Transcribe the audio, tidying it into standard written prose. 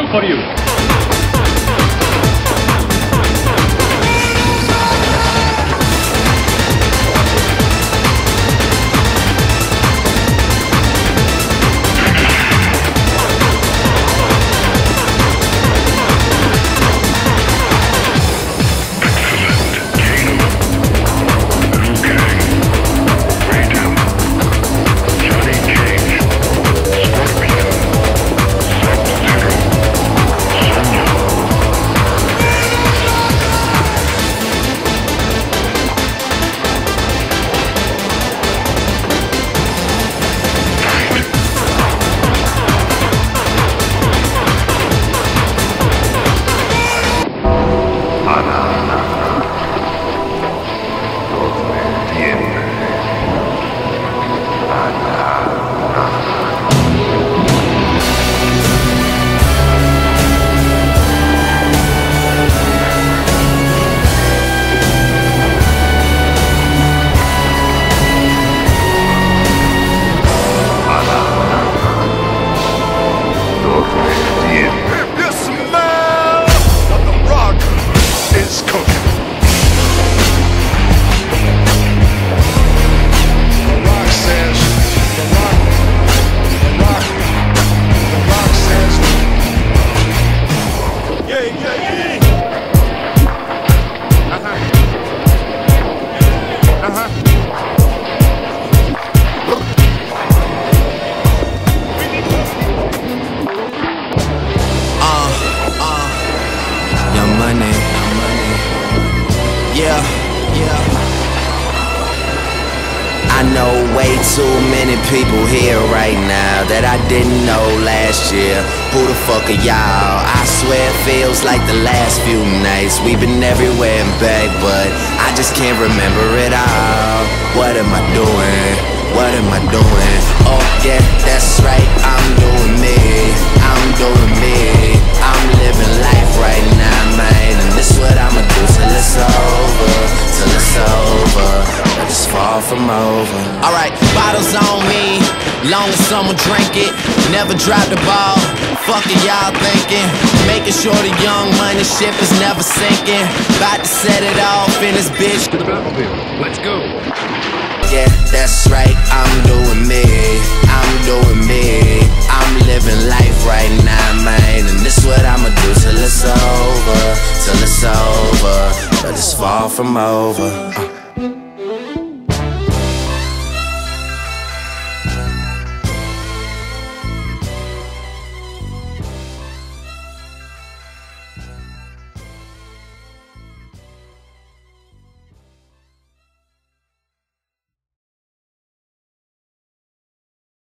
for you. I know way too many people here right now that I didn't know last year. Who the fuck are y'all? I swear it feels like the last few nights we've been everywhere and back, but I just can't remember it all. What am I doing? What am I doing? Oh yeah, that's right, I'm doing me. I'm doing me. I'm living life right now, man, and this is what I'ma do till it's over. Till it's over, but it's far from over. Alright, bottles on me, long as someone drink it. Never drop the ball, fuck it y'all thinking. Making sure the young money ship is never sinking. About to set it off in this bitch. To the Batmobile, let's go. Yeah, that's right, I'm doing me. I'm doing me. I'm living life right now, man, and this is what I'ma do till it's over. Till it's over, but it's far from over.